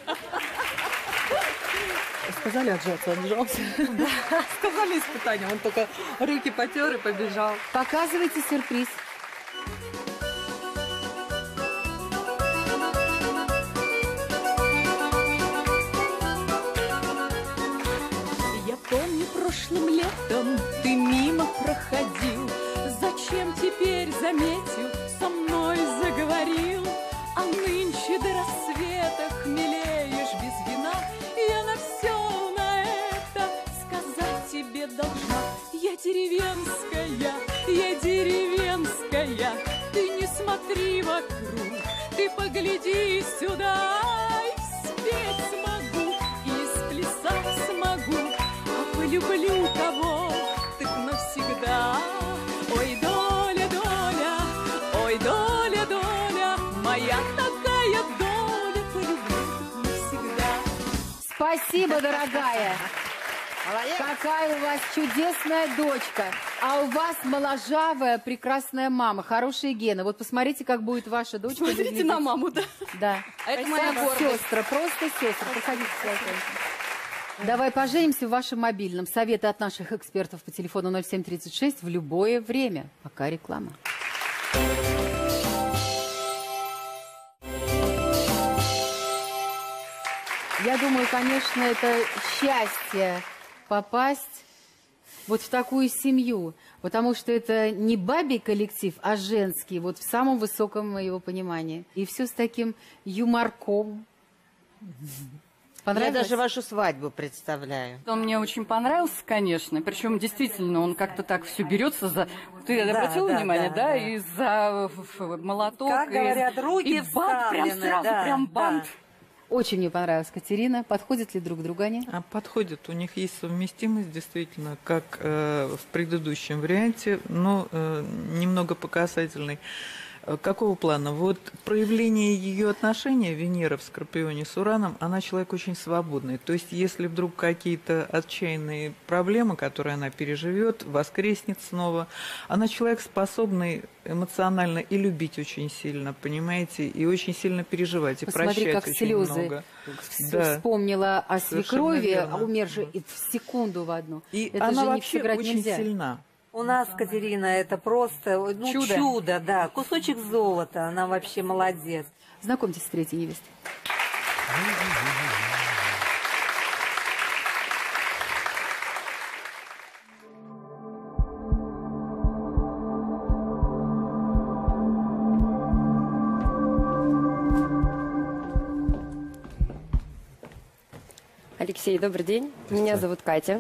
Сказали отжаться, отжался. Сказали испытание, он только руки потер и побежал. Показывайте сюрприз. Я помню, прошлым летом ты мимо проходил. Зачем теперь, заметив, со мной заговорил? А нынче до рассвета хмелеешь без вина. Я на все на это сказать тебе должна. Я деревенская, я деревенская. Ты не смотри вокруг, ты погляди сюда. И спеть смогу, и сплясать смогу. А полюблю кого, так навсегда. Ой, моя такая доля, полюблю навсегда. Спасибо, дорогая. Какая у вас чудесная дочка. А у вас моложавая, прекрасная мама, хорошие гены. Вот посмотрите, как будет ваша дочка. Смотрите выглядеть. на маму, да. Да. А это моя гордость. Сестра, просто сестра. Проходите, Светлана. Давай поженимся в вашем мобильном. Советы от наших экспертов по телефону ноль семь тридцать шесть в любое время. Пока реклама. Я думаю, конечно, это счастье попасть вот в такую семью, потому что это не бабий коллектив, а женский, вот в самом высоком моего понимании. И все с таким юморком. Я даже вашу свадьбу представляю. Он мне очень понравился, конечно. Причем действительно он как-то так все берется за. Ты Да, обратила да, внимание, да, да, да. и за молоток. Как и, говорят, руки и бант прям вставлены, сразу, да, прям бант. да. Очень мне понравилась Катерина. Подходят ли друг к другу они? А подходят. У них есть совместимость, действительно, как э, в предыдущем варианте, но э, немного по касательной. Какого плана? Вот проявление ее отношения Венера в Скорпионе с Ураном, она человек очень свободный. То есть, если вдруг какие-то отчаянные проблемы, которые она переживет, воскреснет снова, она человек способный эмоционально и любить очень сильно, понимаете, и очень сильно переживать, и Посмотри, прощать как очень слезы. много. Да. Вспомнила о свекрови, верно. умершей и в секунду в одну. И Это она же не вообще сыграть очень нельзя. сильна. У нас Катерина это просто ну, Чудо. чудо, да, кусочек золота, она вообще молодец. Знакомьтесь с третьей невестой. Алексей, добрый день. Меня зовут Катя.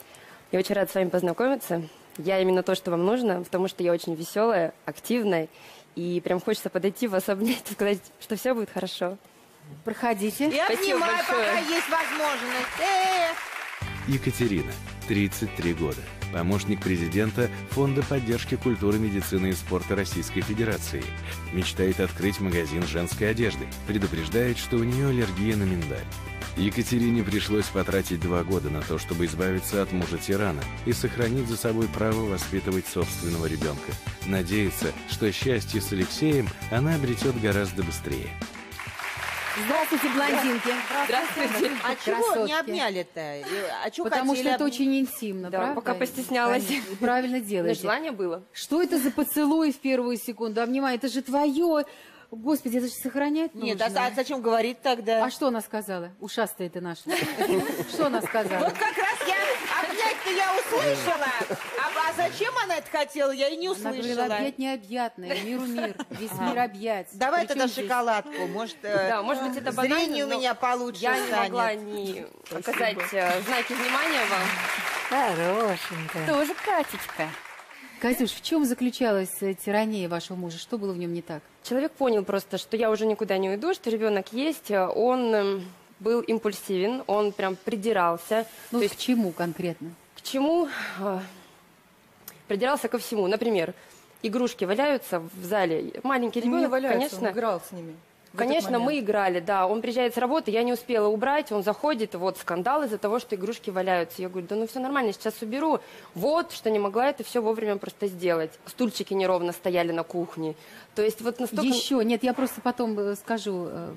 Я очень рада с вами познакомиться. Я именно то, что вам нужно, потому что я очень веселая, активная, и прям хочется подойти, вас обнять и сказать, что все будет хорошо. Проходите. И обнимай, пока есть возможность. Э-э-э. Екатерина, тридцать три года. Помощник президента Фонда поддержки культуры, медицины и спорта Российской Федерации. Мечтает открыть магазин женской одежды. Предупреждает, что у нее аллергия на миндаль. Екатерине пришлось потратить два года на то, чтобы избавиться от мужа-тирана и сохранить за собой право воспитывать собственного ребенка. Надеется, что счастье с Алексеем она обретет гораздо быстрее. Здравствуйте, блондинки. Здравствуйте. А чего Красотки. не обняли-то? А чего Потому хотели что это об- очень интимно, Да, правда? пока постеснялась. Конечно, правильно делаете. Желание было. Что это за поцелуй в первую секунду? Обнимай, это же твое. Господи, это же сохранять Нет, нужно. а зачем говорить тогда? А что она сказала? Ушастая ты наша. Что она сказала? Вот как раз я обнять-то я услышала. А, а зачем она это хотела, я и не Она говорила, услышала. объять необъятное, миру мир, весь А. мир объять. Давай Причем тогда здесь? шоколадку, может, э, Да, может быть, это банально, зрение у но меня получше Я не станет. могла не оказать э, знаки внимания вам. Хорошенькая. Тоже Катечка. Катюш, в чем заключалась э, тирания вашего мужа? Что было в нем не так? Человек понял просто, что я уже никуда не уйду, что ребенок есть. Он эм, был импульсивен, он прям придирался. Ну, То к есть чему конкретно? к чему? А, Придирался ко всему. Например, игрушки валяются в зале. Маленький Не ребенок, валяются, он конечно. играл с ними. в этот Конечно, момент. мы играли, да. Он приезжает с работы, я не успела убрать, он заходит, вот скандал из-за того, что игрушки валяются. Я говорю, да ну все нормально, сейчас уберу. Вот, что не могла это все вовремя просто сделать. Стульчики неровно стояли на кухне. То есть вот настолько... Еще, нет, я просто потом э, скажу, э,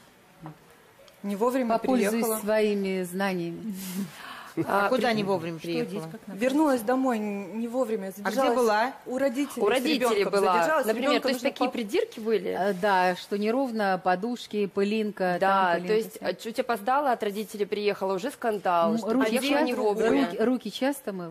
Не вовремя попользуюсь приехала. своими знаниями. А куда при- не вовремя Что здесь, приехала? как Вернулась домой не вовремя. А где была? У родителей. У с родителей ребенком была. задержалась, Например, ребенка то есть нужно такие по- придирки были. Э, Да, что неровно, подушки, пылинка. Да, там то пылинка, есть сям. а, чуть опоздала от родителей, приехала, уже скандал, М, что руки, приехала не часто, вовремя. руки, руки часто мыл?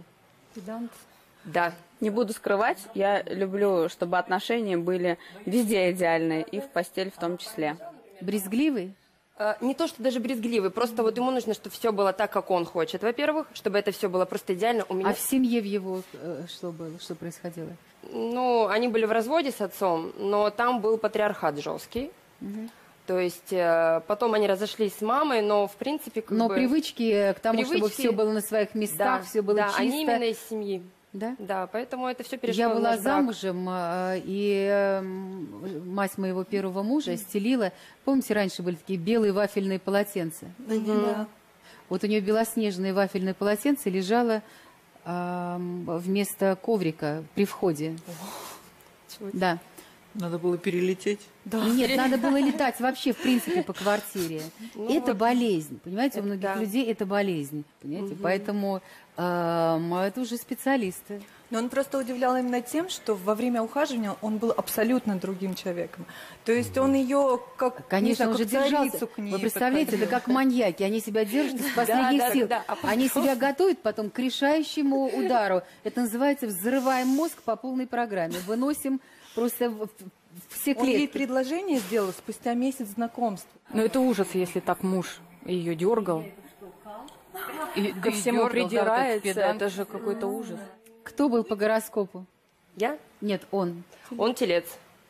Да. Не буду скрывать, я люблю, чтобы отношения были везде идеальные, и в постель в том числе. Брезгливый? Э, Не то, что даже брезгливый, просто вот ему нужно, чтобы все было так, как он хочет. Во-первых, чтобы это все было просто идеально. У меня, А в семье в его э, что было, что происходило? ну, они были в разводе с отцом, но там был патриархат жесткий. То есть э, потом они разошлись с мамой, но в принципе как Но бы... привычки к тому, чтобы Привычки- все было на своих местах, Да, все было да, чисто. они именно из семьи. Да? Да, поэтому это все перешло Я в была наш брак. замужем, э, и э, мать моего первого мужа стелила, помните, раньше были такие белые вафельные полотенца? Да. Вот у нее белоснежное вафельное полотенце лежало э, вместо коврика при входе. Да. Надо было перелететь. Да. Нет, надо было летать вообще, в принципе, по квартире. Ну, это вот. болезнь, понимаете, у Это многих да. людей это болезнь, понимаете, Мгм. поэтому э, это уже специалисты. Но он просто удивлял именно тем, что во время ухаживания он был абсолютно другим человеком. То есть он ее как, Конечно, не знаю, он же как держался. царицу к ней Вы представляете, это подходил. как маньяки. Они себя держат из последних да, сил. да, а потом- Они себя готовят потом к решающему удару. Это называется «взрываем мозг по полной программе». Выносим просто в- в- все Он ей клетки. предложение сделал спустя месяц знакомства. Но это ужас, если так муж ее дергал. И ко и всему дёргал, да, вот этот придирается, педант. это же какой-то ужас. Кто был по гороскопу? Я? Нет, он. Он телец.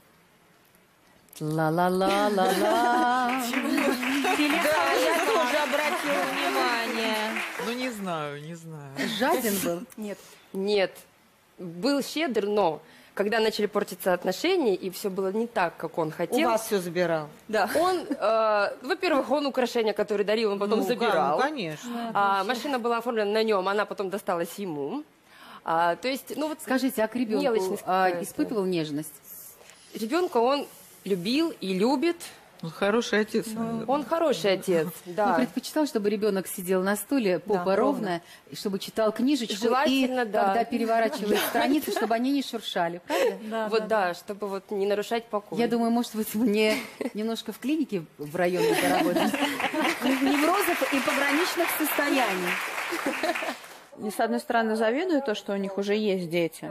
Ла-ла-ла-ла-ла. Да, я тоже обратила внимание. Ну, не знаю, не знаю. Жаден был? Нет. Нет. Был щедр, но когда начали портиться отношения, и все было не так, как он У хотел. вас все забирал. Да. Он, э, во-первых, он украшения, которые дарил, он потом Ну, забирал. ну, конечно. А, машина была оформлена на нем, она потом досталась ему. А, то есть, ну вот Скажите, а к ребенку мелочность а, какая-то. испытывал нежность? Ребенка он любил и любит. Он хороший отец. наверное. Он хороший отец, Он да. предпочитал, чтобы ребенок сидел на стуле, попа Да, ровно, и чтобы читал книжечку, Желательно, и да. когда переворачивает страницы, чтобы они не шуршали, правда? Да, Вот да, чтобы вот не нарушать покой. Я думаю, может быть, мне немножко в клинике в районе поработать. Неврозов и пограничных состояний. И, с одной стороны, завидую то, что у них уже есть дети.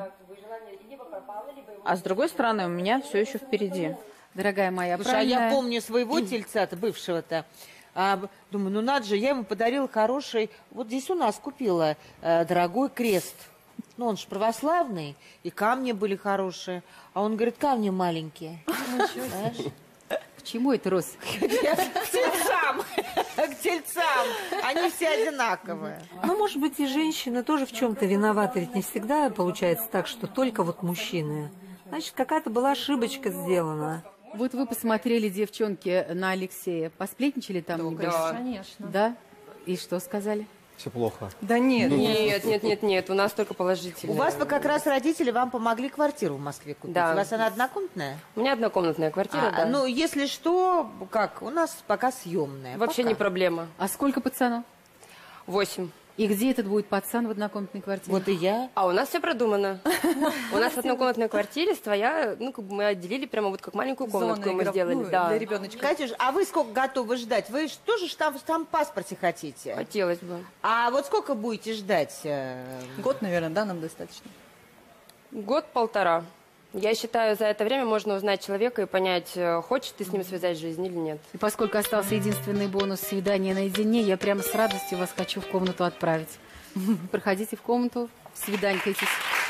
А с другой стороны, у меня все еще впереди. Дорогая моя, Слушай, а правильно. я помню своего тельца-то, бывшего-то. А, б- думаю, ну надо же, я ему подарила хороший... Вот здесь у нас купила э, дорогой крест. Ну, он же православный, и камни были хорошие. А он говорит, камни маленькие. Знаешь? К чему это, Рос? К тельцам! К тельцам! Они все одинаковые. Ну, может быть, и женщины тоже в чем-то виноваты. Ведь не всегда получается так, что только вот мужчины. Значит, какая-то была ошибочка сделана. Вот вы посмотрели, девчонки, на Алексея. Посплетничали там? небось? Конечно. Да? И что сказали? Все плохо. Да нет. Нет, нет, нет, нет, у нас только положительные. У вас бы как раз родители вам помогли квартиру в Москве купить. Да. У вас она однокомнатная? У меня однокомнатная квартира, А, да. ну, если что, как, у нас пока съемная. Вообще Пока. не проблема. А сколько пацанов? Восемь. И где этот будет пацан в однокомнатной квартире? Вот и я. А у нас все продумано. У нас в однокомнатной квартире своя, ну, как бы мы отделили прямо вот как маленькую комнатку мы игра- сделали. ну, Да. для ребеночка. Катюш, а вы сколько готовы ждать? Вы ж тоже ж там, там в паспорте хотите? Хотелось бы. А вот сколько будете ждать? э, Год, наверное, да, нам достаточно. Год-полтора. Я считаю, за это время можно узнать человека и понять, э, хочешь ты с ним связать жизнь или нет. И поскольку остался единственный бонус свидания наедине, я прямо с радостью вас хочу в комнату отправить. Проходите в комнату, свиданькайтесь.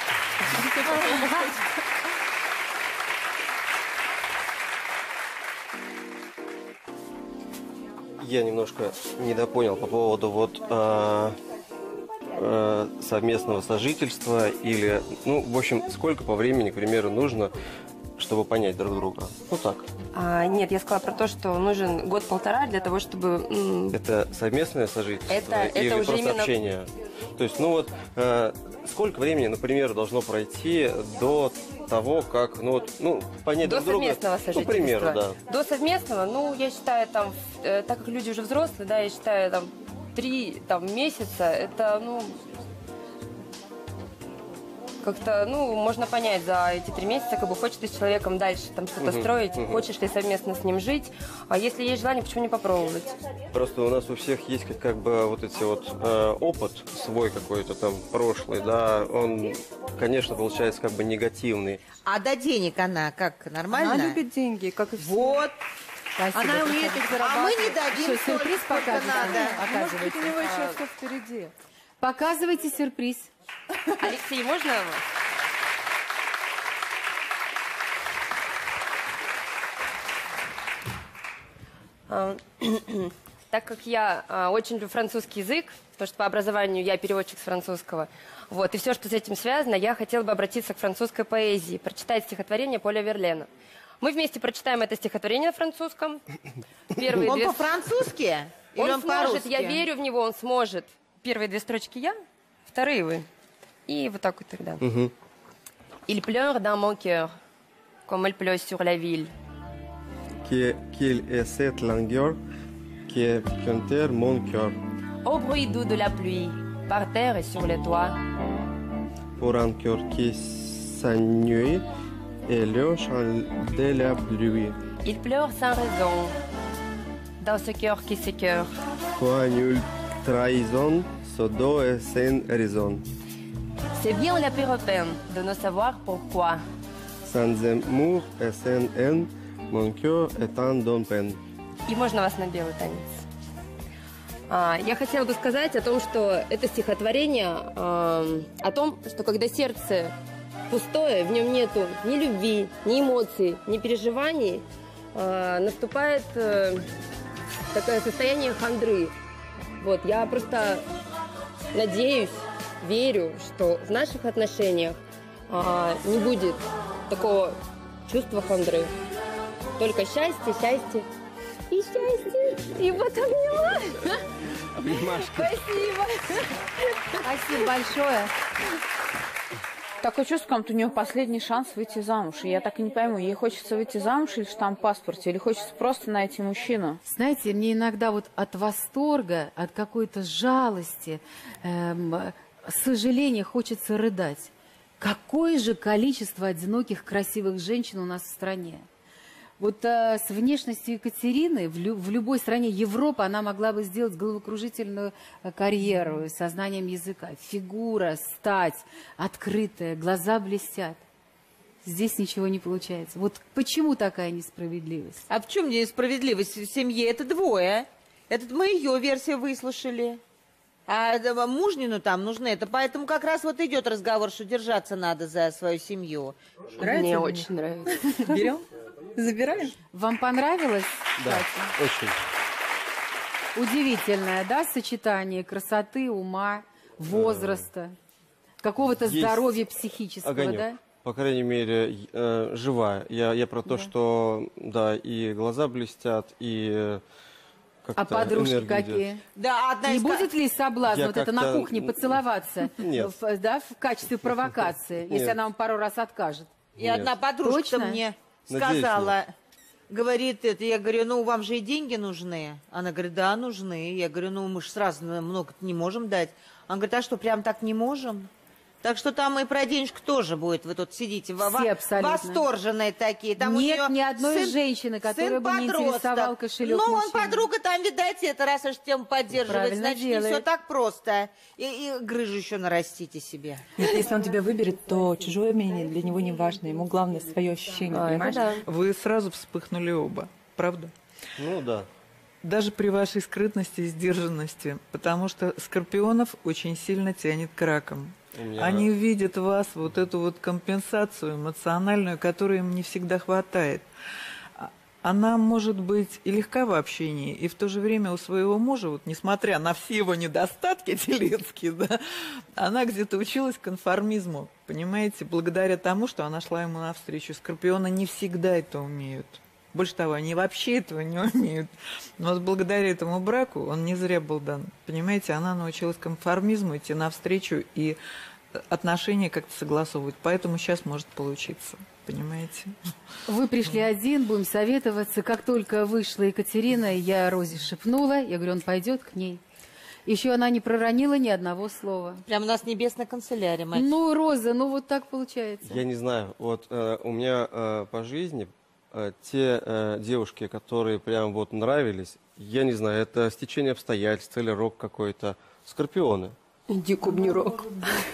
Я немножко недопонял по поводу вот а, а, совместного сожительства или, ну, в общем, сколько по времени, к примеру, нужно, чтобы понять друг друга. Ну так. А, нет, я сказала про то, что нужен год-полтора для того, чтобы... м, Это совместное сожительство Это- это или уже просто именно- общение? То есть, ну вот, э, сколько времени, например, должно пройти до того, как, ну, вот, ну понять До друг друга? совместного Ну, к сожительства. примеру, да. До совместного, ну, я считаю, там, э, так как люди уже взрослые, да, я считаю, там, три там, месяца, это, ну, как-то, ну, можно понять за эти три месяца, как бы, хочешь ты с человеком дальше там что-то Мгм, строить, мгм. хочешь ли совместно с ним жить, а если есть желание, почему не попробовать? Просто у нас у всех есть как, как бы вот эти вот э, опыт свой какой-то там прошлый, да, он, конечно, получается как бы негативный. А до денег она как, нормально? Она любит деньги, как и все. Вот. Спасибо. Она умеет их А мы зарабатывать. не дадим Что, столько, сюрприз сколько покажете? надо. Может быть, у него еще А. все впереди. Показывайте сюрприз. Алексей, можно вас? А, так как я а, очень люблю французский язык, потому что по образованию я переводчик с французского, вот, и все, что с этим связано, я хотела бы обратиться к французской поэзии, прочитать стихотворение Поля Верлена. Мы вместе прочитаем это стихотворение на французском. Первые Он две... по-французски? Или Он, он сможет, по-русски? я верю в него, он сможет. Первые две строчки я, вторые вы. И вот так вот тогда. Угу. Il pleure dans mon cœur, comme elle pleut sur la ville. Qu'il est cette langueur qui contient mon cœur. Au bruit doux de la pluie, par terre et sur les toits. Pour un cœur qui s'ennuie et le chant de la pluie. Il pleure sans raison, dans ce cœur qui s'écœure. Toi, nulle trahison, ce dos est sans raison. C'est bien la pire peine de ne savoir pourquoi. Sans amour et sans haine, mon cœur est en donne peine. И можно вас на белый танец. А, я хотела бы сказать о том, что это стихотворение а, о том, что когда сердце пустое, в нем нету ни любви, ни эмоций, ни переживаний, а, наступает а, такое состояние хандры. Вот, я просто надеюсь, верю, что в наших отношениях а, не будет такого чувства хандры. Только счастье, счастье и счастье. И вот обняла. Спасибо. Спасибо большое. Такое чувство, как будто у нее последний шанс выйти замуж. И я так и не пойму, ей хочется выйти замуж или штамп в паспорте, или хочется просто найти мужчину. Знаете, мне иногда вот от восторга, от какой-то жалости, эм, сожаления хочется рыдать. Какое же количество одиноких красивых женщин у нас в стране. Вот э, с внешностью Екатерины в, лю в любой стране Европы она могла бы сделать головокружительную э, карьеру со знанием языка. Фигура, стать, открытая, глаза блестят. Здесь ничего не получается. Вот почему такая несправедливость? А в чем несправедливость в семье? Это двое. Это мы ее версию выслушали. А мужнину там нужно это. Поэтому как раз вот идет разговор, что держаться надо за свою семью. Нравится мне очень нравится. Берем? Забираем? Вам понравилось? Да, очень. Удивительное, да, сочетание красоты, ума, возраста, какого-то Есть здоровья психического, огонек. да? По крайней мере, э, живая. Я, я про то, Да. что, да, и глаза блестят, и как-то А подружки энергия какие? идет. Да, одна Не из... будет ли соблазн Я вот это на как-то- кухне поцеловаться Нет. в, да, в качестве провокации, если Нет. она вам пару раз откажет? И одна подружка Точно? мне Надеюсь, сказала, говорит это, я говорю, ну вам же и деньги нужны. Она говорит, да, нужны. Я говорю, ну мы же сразу много не можем дать. Она говорит, а что, прям так не можем? Так что там и про денежку тоже будет. Вы тут сидите во- Все во- абсолютно. восторженные такие. Там у Нет нее ни одной сын- женщины, которая сын бы не подросток. интересовал кошелек Ну, он мужчины. подруга там, видать, это раз уж тему поддерживает, Правильно значит, не делает. все так просто. И, и грыжу еще нарастите себе. Нет, если он тебя выберет, то чужое мнение для него не важно. Ему главное свое ощущение, Ой, понимаешь? ну да. Вы сразу вспыхнули оба, правда? Ну да. Даже при вашей скрытности и сдержанности, потому что скорпионов очень сильно тянет к ракам. У меня- Они видят в вас вот эту вот компенсацию эмоциональную, которой им не всегда хватает. А- Она может быть и легка в общении, и в то же время у своего мужа, вот, несмотря на все его недостатки телецкие, да, она где-то училась конформизму, понимаете, благодаря тому, что она шла ему навстречу. Скорпионы не всегда это умеют. Больше того, они вообще этого не умеют. Но вот благодаря этому браку он не зря был дан. Понимаете, она научилась конформизму, идти навстречу и отношения как-то согласовывать. Поэтому сейчас может получиться. Понимаете? Вы пришли один, будем советоваться. Как только вышла Екатерина, я Розе шепнула, я говорю, он пойдет к ней. Еще она не проронила ни одного слова. Прям у нас небесная канцелярия, мать. Ну, Роза, ну вот так получается. Я не знаю, вот э, у меня э, по жизни э, те э, девушки, которые прям вот нравились, я не знаю, это стечение обстоятельств или рок какой-то, скорпионы. Иди кубни рок.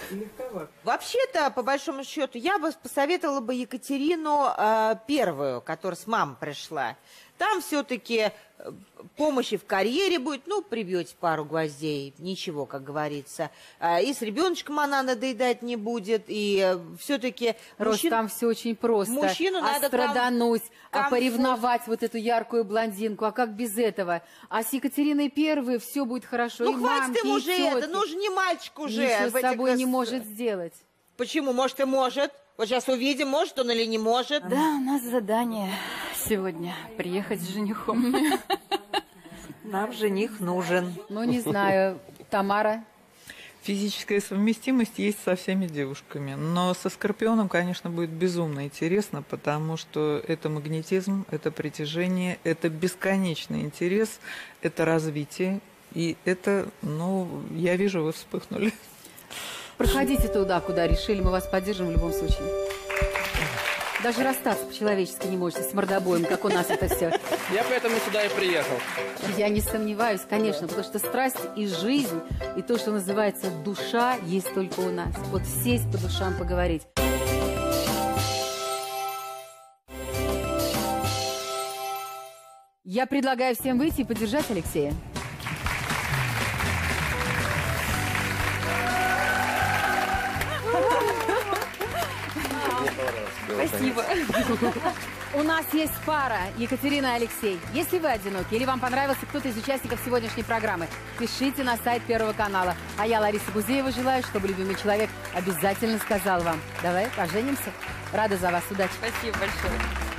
Вообще-то, по большому счету, я бы посоветовала бы Екатерину э, первую, которая с мамой пришла. Там все-таки помощи в карьере будет, ну, прибьете пару гвоздей, ничего, как говорится. И с ребеночком она надоедать не будет, и все-таки... Рос, мужчин... там все очень просто. Мужчину а надо страдануть, ком... а поревновать вот эту яркую блондинку, а как без этого? А с Екатериной Первой все будет хорошо. Ну, и хватит мамки, ему и уже тетки. это, ну же не мальчик уже. Ничего в с этих собой не рас- может сделать. Почему? Может, и может. Вот сейчас увидим, может он или не может. Да, у нас задание сегодня приехать с женихом. Нам жених нужен. Ну, не знаю, Тамара. Физическая совместимость есть со всеми девушками, но со Скорпионом, конечно, будет безумно интересно, потому что это магнетизм, это притяжение, это бесконечный интерес, это развитие, и это, ну, я вижу, вы вспыхнули. Проходите туда, куда решили, мы вас поддержим в любом случае. Даже расстаться по-человечески не можете с мордобоем, как у нас это все. Я поэтому сюда и приехал. Я не сомневаюсь, конечно, потому что страсть и жизнь, и то, что называется душа, есть только у нас. Вот сесть по душам поговорить. Я предлагаю всем выйти и поддержать Алексея. Спасибо. У нас есть пара, Екатерина и Алексей. Если вы одиноки или вам понравился кто-то из участников сегодняшней программы, пишите на сайт Первого канала. А я, Лариса Гузеева, желаю, чтобы любимый человек обязательно сказал вам: давай поженимся. Рада за вас. Удачи. Спасибо большое.